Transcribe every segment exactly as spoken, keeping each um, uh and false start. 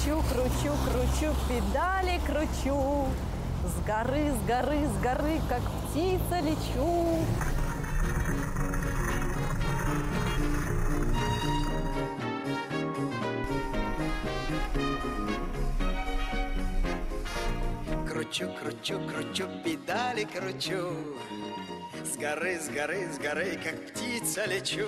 Кручу, кручу, кручу, педали кручу. С горы, с горы, с горы, как птица лечу. Кручу, кручу, кручу, педали кручу. С горы, с горы, с горы, как птица лечу.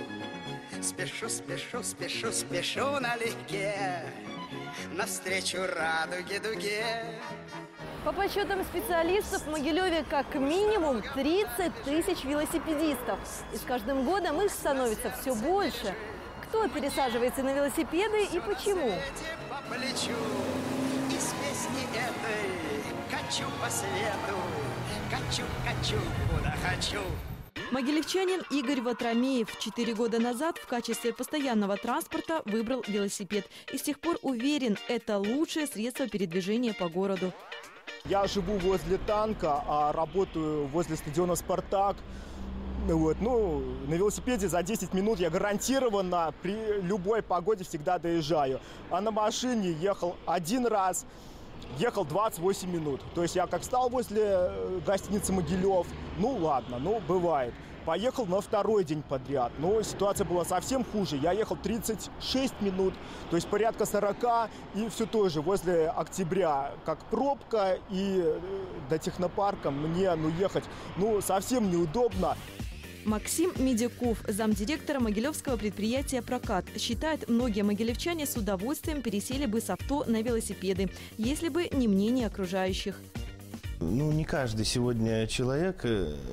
Спешу, спешу, спешу, спешу налегке навстречу радуге дуге. По подсчетам специалистов, в Могилеве как минимум тридцать тысяч велосипедистов. И с каждым годом их становится все больше. Кто пересаживается на велосипеды и почему? По плечу, и с песни этой качу по свету, качу, качу, куда хочу. Могилевчанин Игорь Ватромеев четыре года назад в качестве постоянного транспорта выбрал велосипед. И с тех пор уверен, это лучшее средство передвижения по городу. Я живу возле танка, а работаю возле стадиона «Спартак». Вот, ну, на велосипеде за десять минут я гарантированно при любой погоде всегда доезжаю. А на машине ехал один раз, ехал двадцать восемь минут. То есть я как стал возле гостиницы «Могилев», ну ладно, ну бывает. Поехал на второй день подряд, но ситуация была совсем хуже. Я ехал тридцать шесть минут, то есть порядка сорока, и все тоже возле Октября, как пробка, и до технопарка мне ну, ехать ну, совсем неудобно. Максим Медяков, замдиректора могилевского предприятия «Прокат», считает, многие могилевчане с удовольствием пересели бы с авто на велосипеды, если бы не мнение окружающих. Ну, не каждый сегодня человек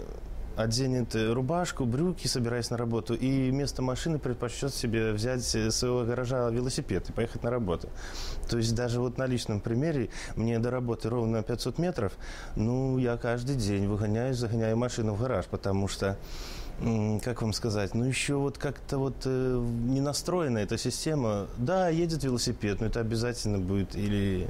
оденет рубашку, брюки, собираясь на работу, и вместо машины предпочтет себе взять из своего гаража велосипед и поехать на работу. То есть даже вот на личном примере, мне до работы ровно пятьсот метров, ну, я каждый день выгоняюсь, загоняю машину в гараж, потому что, как вам сказать, ну, еще вот как-то вот э, не настроена эта система. Да, едет велосипед, но это обязательно будет или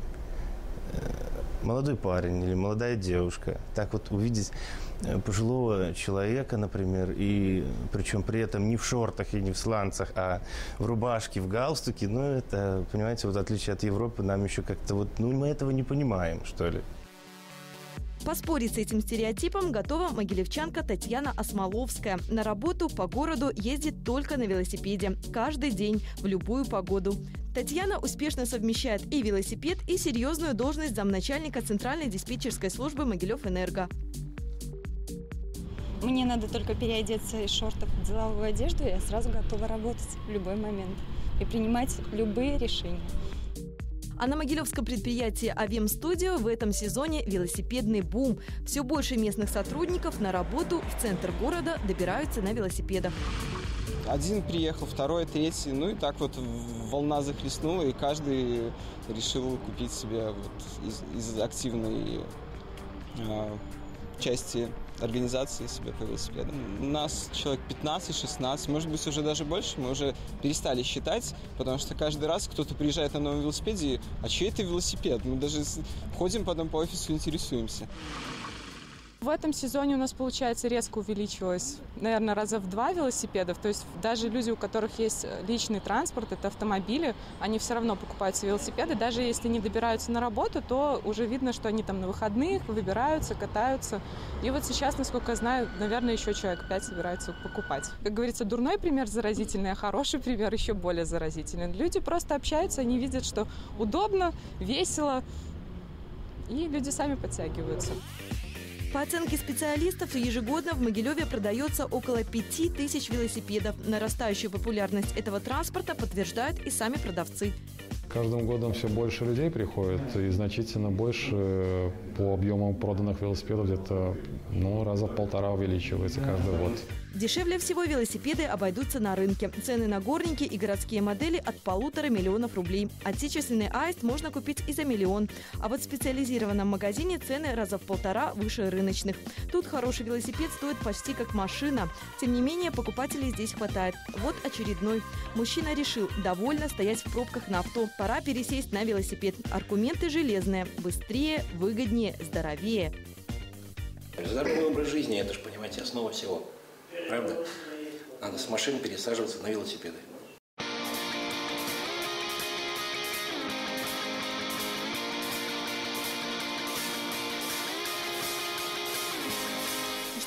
э, молодой парень, или молодая девушка. Так вот увидеть пожилого человека, например, и причем при этом не в шортах и не в сланцах, а в рубашке, в галстуке, ну, это, понимаете, вот в отличие от Европы, нам еще как-то вот, ну, мы этого не понимаем, что ли. Поспорить с этим стереотипом готова могилевчанка Татьяна Осмоловская. На работу по городу ездит только на велосипеде. Каждый день, в любую погоду. Татьяна успешно совмещает и велосипед, и серьезную должность замначальника Центральной диспетчерской службы «Могилевэнерго». Мне надо только переодеться из шортов в деловую одежду, и я сразу готова работать в любой момент и принимать любые решения. А на могилевском предприятии «Авем Студио» в этом сезоне велосипедный бум. Все больше местных сотрудников на работу в центр города добираются на велосипедах. Один приехал, второй, третий, ну и так вот волна захлестнула, и каждый решил купить себе вот из, из активной э, части организации себе по велосипедам. У нас человек пятнадцать-шестнадцать, может быть, уже даже больше. Мы уже перестали считать, потому что каждый раз кто-то приезжает на новом велосипеде, а чей это велосипед? Мы даже ходим потом по офису и интересуемся. В этом сезоне у нас, получается, резко увеличилось, наверное, раза в два велосипедов. То есть даже люди, у которых есть личный транспорт, это автомобили, они все равно покупают себе велосипеды. Даже если не добираются на работу, то уже видно, что они там на выходных выбираются, катаются. И вот сейчас, насколько я знаю, наверное, еще человек пять собираются покупать. Как говорится, дурной пример заразительный, а хороший пример еще более заразительный. Люди просто общаются, они видят, что удобно, весело, и люди сами подтягиваются. По оценке специалистов, ежегодно в Могилеве продается около пяти тысяч велосипедов. Нарастающую популярность этого транспорта подтверждают и сами продавцы. Каждым годом все больше людей приходит, и значительно больше по объемам проданных велосипедов где-то ну, раза в полтора увеличивается каждый год. Дешевле всего велосипеды обойдутся на рынке. Цены на горники и городские модели от полутора миллионов рублей. Отечественный аист можно купить и за миллион. А вот в специализированном магазине цены раза в полтора выше рыночных. Тут хороший велосипед стоит почти как машина. Тем не менее, покупателей здесь хватает. Вот очередной. Мужчина решил, довольно стоять в пробках на авто. Пора пересесть на велосипед. Аргументы железные. Быстрее, выгоднее, здоровее. Здоровый образ жизни – это же, понимаете, основа всего. Правда? Надо с машин пересаживаться на велосипеды.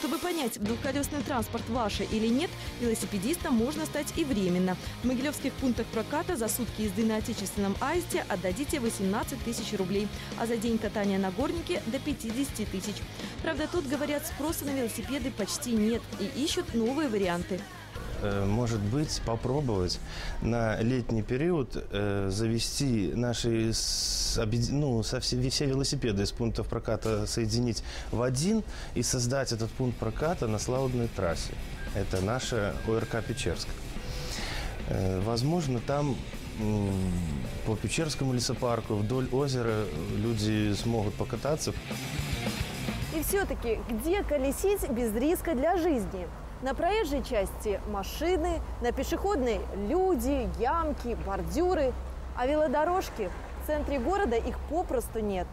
Чтобы понять, двухколесный транспорт ваше или нет, велосипедистом можно стать и временно. В могилевских пунктах проката за сутки езды на отечественном аисте отдадите восемнадцать тысяч рублей, а за день катания на горнике до пятидесяти тысяч. Правда, тут, говорят, спроса на велосипеды почти нет и ищут новые варианты. Может быть, попробовать на летний период э, завести наши ну, со все, все велосипеды из пунктов проката соединить в один и создать этот пункт проката на славной трассе. Это наша ОРК Печерск. Э, возможно, там э, по Печерскому лесопарку вдоль озера люди смогут покататься. И все-таки, где колесить без риска для жизни? На проезжей части машины, на пешеходной люди, ямки, бордюры. А велодорожки в центре города их попросту нет.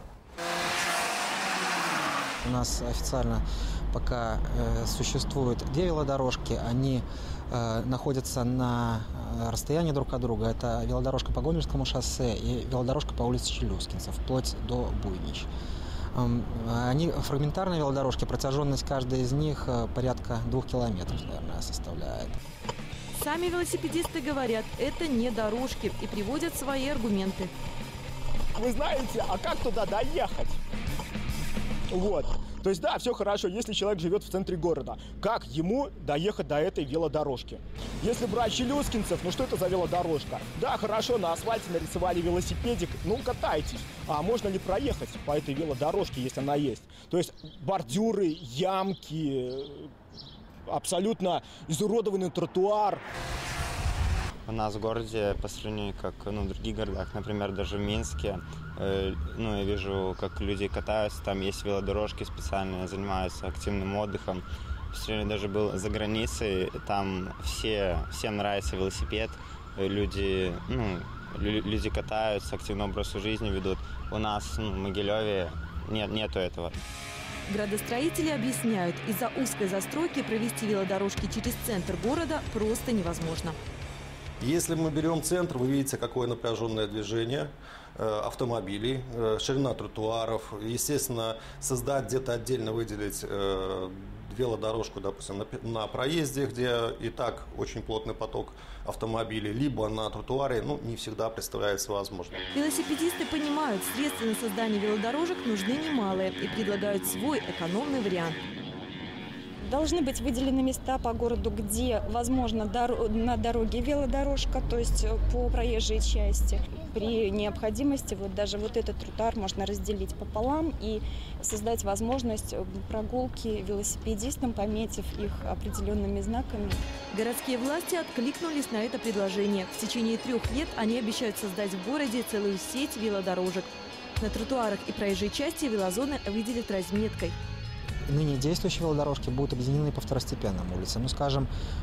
У нас официально пока э, существуют две велодорожки. Они э, находятся на расстоянии друг от друга. Это велодорожка по Гомельскому шоссе и велодорожка по улице Челюскинцев, вплоть до Буйнич. Они фрагментарные велодорожки, протяженность каждой из них порядка двух километров, наверное, составляет. Сами велосипедисты говорят, это не дорожки, и приводят свои аргументы. Вы знаете, а как туда доехать? Вот. То есть, да, все хорошо, если человек живет в центре города. Как ему доехать до этой велодорожки? Если брать Челюскинцев, ну что это за велодорожка? Да, хорошо, на асфальте нарисовали велосипедик, ну катайтесь. А можно ли проехать по этой велодорожке, если она есть? То есть бордюры, ямки, абсолютно изуродованный тротуар. У нас в городе, по сравнению как ну, в других городах, например, даже в Минске, э, ну, я вижу, как люди катаются, там есть велодорожки специальные, занимаются активным отдыхом. Сегодня даже был за границей, там все, всем нравится велосипед, люди, ну, люди катаются, активный образ жизни ведут. У нас ну, в Могилеве нет, нету этого. Градостроители объясняют, из-за узкой застройки провести велодорожки через центр города просто невозможно. Если мы берем центр, вы видите, какое напряженное движение э, автомобилей, э, ширина тротуаров. Естественно, создать где-то отдельно, выделить э, велодорожку, допустим, на, на проезде, где и так очень плотный поток автомобилей, либо на тротуаре, ну, не всегда представляется возможным. Велосипедисты понимают, средства на создание велодорожек нужны немалые и предлагают свой экономный вариант. Должны быть выделены места по городу, где, возможно, дор- на дороге велодорожка, то есть по проезжей части. При необходимости вот даже вот этот тротуар можно разделить пополам и создать возможность прогулки велосипедистам, пометив их определенными знаками. Городские власти откликнулись на это предложение. В течение трех лет они обещают создать в городе целую сеть велодорожек. На тротуарах и проезжей части велозоны выделят разметкой. Ныне действующие велодорожки будут объединены по второстепенным улицам. Ну, скажем,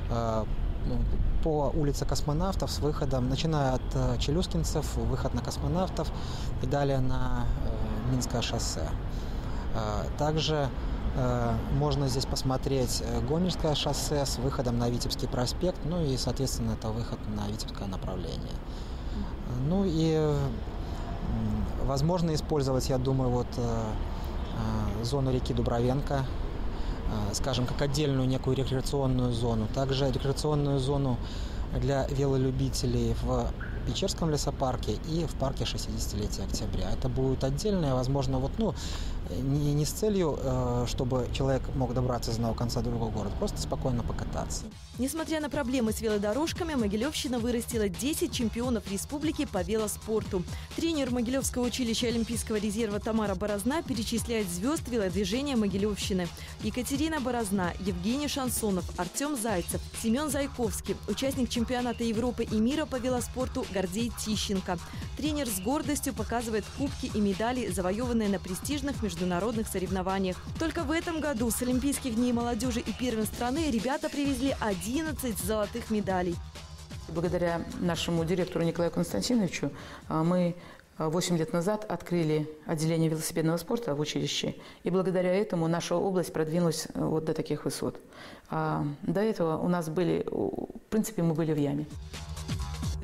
по улице Космонавтов с выходом, начиная от Челюскинцев, выход на Космонавтов и далее на Минское шоссе. Также можно здесь посмотреть Гомельское шоссе с выходом на Витебский проспект, ну и, соответственно, это выход на Витебское направление. Ну и возможно использовать, я думаю, вот зону реки Дубровенко, скажем, как отдельную некую рекреационную зону. Также рекреационную зону для велолюбителей в Печерском лесопарке и в парке шестидесятилетия Октября. Это будет отдельное, возможно, вот, ну, не, не с целью, чтобы человек мог добраться из одного конца до другого города, просто спокойно покататься. Несмотря на проблемы с велодорожками, Могилевщина вырастила десять чемпионов республики по велоспорту. Тренер Могилевского училища Олимпийского резерва Тамара Борозна перечисляет звезд велодвижения Могилевщины. Екатерина Борозна, Евгений Шансонов, Артем Зайцев, Семен Зайковский, участник чемпионата Европы и мира по велоспорту Гордей Тищенко. Тренер с гордостью показывает кубки и медали, завоеванные на престижных международных соревнованиях. Только в этом году с Олимпийских дней молодежи и первенств страны ребята привезли одиннадцать золотых медалей. Благодаря нашему директору Николаю Константиновичу мы восемь лет назад открыли отделение велосипедного спорта в училище. И благодаря этому наша область продвинулась вот до таких высот. А до этого у нас были, в принципе, мы были в яме.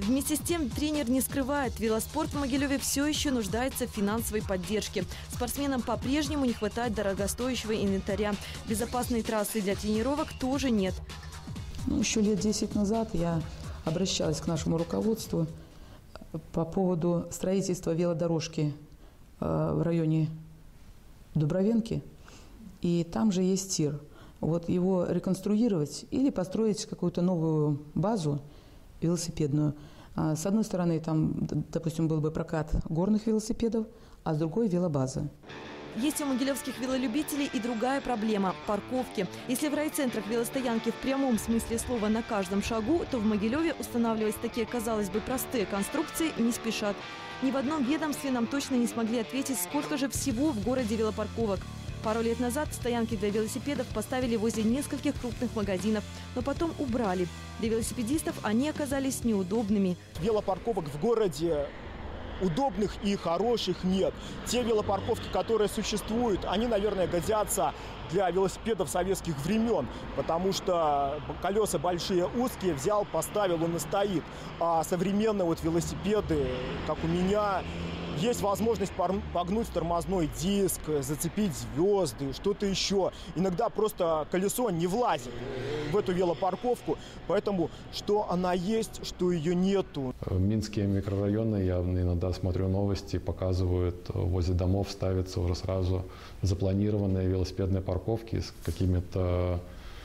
Вместе с тем тренер не скрывает, велоспорт в Могилеве все еще нуждается в финансовой поддержке. Спортсменам по-прежнему не хватает дорогостоящего инвентаря. Безопасной трассы для тренировок тоже нет. Ну, еще лет десять назад я обращалась к нашему руководству по поводу строительства велодорожки в районе Дубровенки. И там же есть тир. Вот его реконструировать или построить какую-то новую базу велосипедную. С одной стороны, там, допустим, был бы прокат горных велосипедов, а с другой – велобаза. Есть у могилевских велолюбителей и другая проблема – парковки. Если в райцентрах велостоянки в прямом смысле слова на каждом шагу, то в Могилеве устанавливать такие, казалось бы, простые конструкции не спешат. Ни в одном ведомстве нам точно не смогли ответить, сколько же всего в городе велопарковок. Пару лет назад стоянки для велосипедов поставили возле нескольких крупных магазинов, но потом убрали. Для велосипедистов они оказались неудобными. Велопарковок в городе удобных и хороших нет. Те велопарковки, которые существуют, они, наверное, годятся для велосипедов советских времен, потому что колеса большие, узкие, взял, поставил, он и стоит. А современные вот велосипеды, как у меня, есть возможность погнуть тормозной диск, зацепить звезды, что-то еще. Иногда просто колесо не влазит в эту велопарковку, поэтому что она есть, что ее нету. Минские микрорайоны, я иногда смотрю новости, показывают, возле домов ставятся уже сразу запланированные велосипедные парковки с какими-то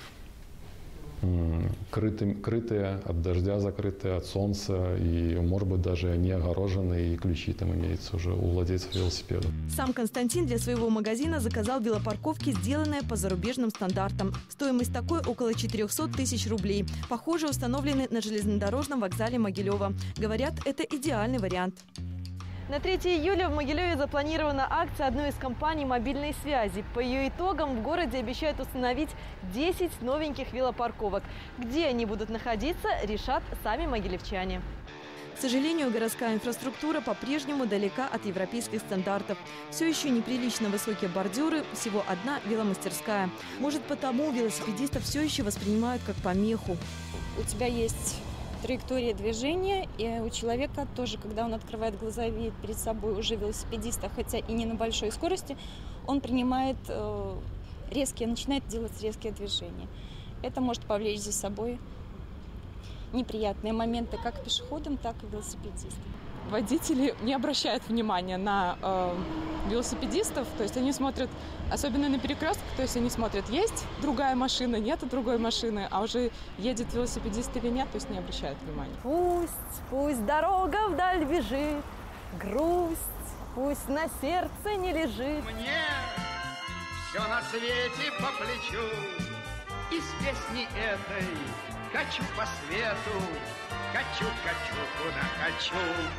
Крытые, крытые от дождя, закрытые от солнца и, может быть, даже не огороженные, и ключи там имеются уже у владельцев велосипедов. Сам Константин для своего магазина заказал велопарковки, сделанные по зарубежным стандартам. Стоимость такой около четырехсот тысяч рублей. Похоже, установлены на железнодорожном вокзале Могилева. Говорят, это идеальный вариант. На третье июля в Могилеве запланирована акция одной из компаний мобильной связи. По ее итогам в городе обещают установить десять новеньких велопарковок. Где они будут находиться, решат сами могилевчане. К сожалению, городская инфраструктура по-прежнему далека от европейских стандартов. Все еще неприлично высокие бордюры, всего одна веломастерская. Может, потому велосипедистов все еще воспринимают как помеху. У тебя есть траектория движения, и у человека тоже, когда он открывает глаза, видит перед собой уже велосипедиста, хотя и не на большой скорости, он принимает э, резкие, начинает делать резкие движения. Это может повлечь за собой неприятные моменты как пешеходам, так и велосипедистам. Водители не обращают внимания на э, велосипедистов, то есть они смотрят, особенно на перекрестках, то есть они смотрят, есть другая машина, нет другой машины, а уже едет велосипедист или нет, то есть не обращают внимания. Пусть, пусть дорога вдаль бежит, грусть, пусть на сердце не лежит. Мне все на свете по плечу, и с песни этой качу по свету, качу, качу, куда хочу.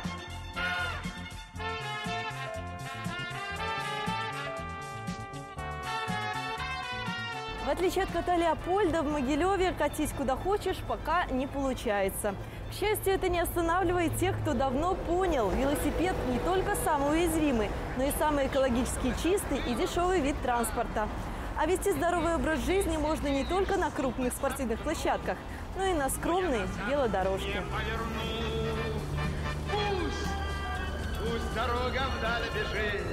В отличие от кота Леопольда, в Могилеве катись куда хочешь пока не получается. К счастью, это не останавливает тех, кто давно понял, велосипед не только самый уязвимый, но и самый экологически чистый и дешевый вид транспорта. А вести здоровый образ жизни можно не только на крупных спортивных площадках, но и на скромной велодорожке. Пусть, пусть дорога вдаль бежит,